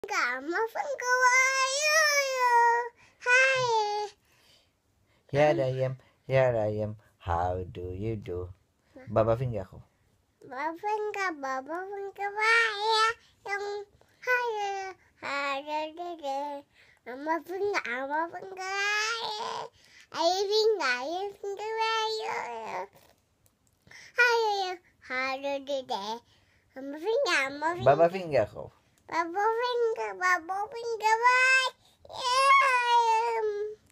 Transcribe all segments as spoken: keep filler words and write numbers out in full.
Come from Kawaii. Hi. Here I am, here I am. How do you do? Baba finger ko. Bafinga, Baba Kawaii. Yung hi. Hi. I'm a finger, I'm a finger. I think I think I Hi. How do you do? I'm a finger, I'm a finger. Baba finger ko. Baba finger, Baba finger. Yeah.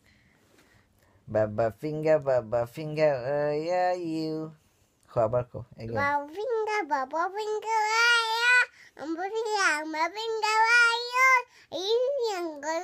Baba finger, Baba finger, uh, yeah you. Ko abar ko. Again. Baba finger, Baba finger. Yeah. I'm a finger, I'm a finger. Yeah.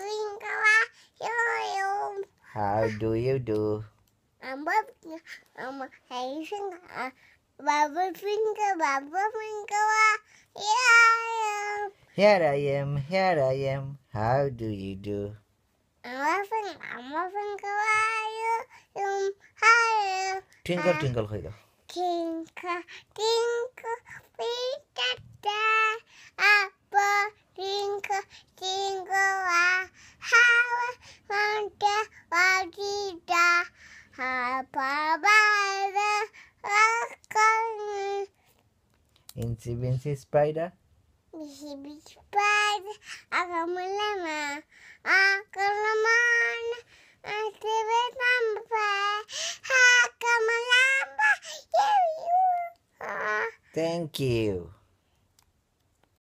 Yeah. How do you do? I'm a I'm a finger. Baba finger, Baba finger. Yeah. Here I am, here I am. How do you do? I'm a finger, I'm a finger. Um, hi. Twinkle twinkle ko ito. Twinkle, twinkle, little apple, twinkle, twinkle, how I wonder what you do. How by the rock, Incy Wincy Spider. Bishy Bishy Spider, Akamulama, Akalaman, I see it number, Akamalamba, you, you. Thank you.